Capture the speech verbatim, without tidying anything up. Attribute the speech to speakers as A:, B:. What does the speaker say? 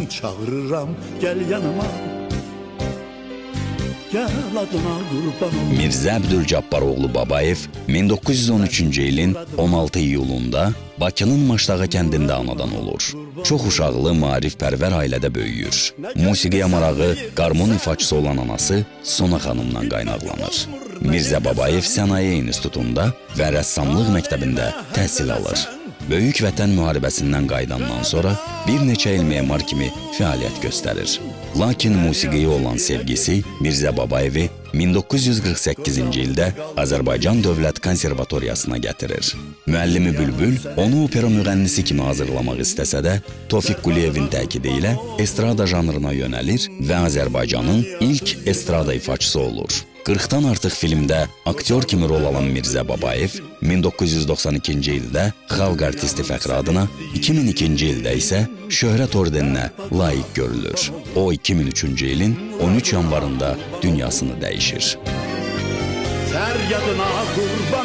A: çağırıram, gel yanıma. Gel adına qurbanım.
B: Mirzə Əbdülcabbaroğlu Babayev min doqquz yüz on üçüncü ilin on altı iyulunda Bakının Maşdağı kəndində anadan olur. Çox uşaqlı, maarifpərvər ailədə böyüyür. Musiqiyə marağı, qarmon ifaçısı olan anası Sona xanımdan qaynaqlanır. Mirzə Babayev Sənaye İnstitutunda və rəssamlıq məktəbində təhsil alır. Böyük Vətən müharibəsindən qayıdandan sonra bir neçə il memar kimi fəaliyyət göstərir. Lakin musiqiyə olan sevgisi Mirzə Babayevi min doqquz yüz qırx səkkizinci ildə Azərbaycan Dövlət Konservatoriyasına gətirir. Müəllimi Bülbül onu opera müğənnisi kimi hazırlamaq istəsə də, Tofiq Quliyevin təkidi ilə estrada janrına yönəlir və Azərbaycanın ilk estrada ifaçısı olur. qırxdan artıq filmdə aktyor kimi rol alan Mirzə Babayev min doqquz yüz doxsan ikinci ildə xalq artisti fəxri adına, iki min ikinci ildə isə şöhrət ordeninə layiq görülür. O iki min üçüncü ilin on üç yanvarında dünyasını dəyişir.
A: Fəryadına qurban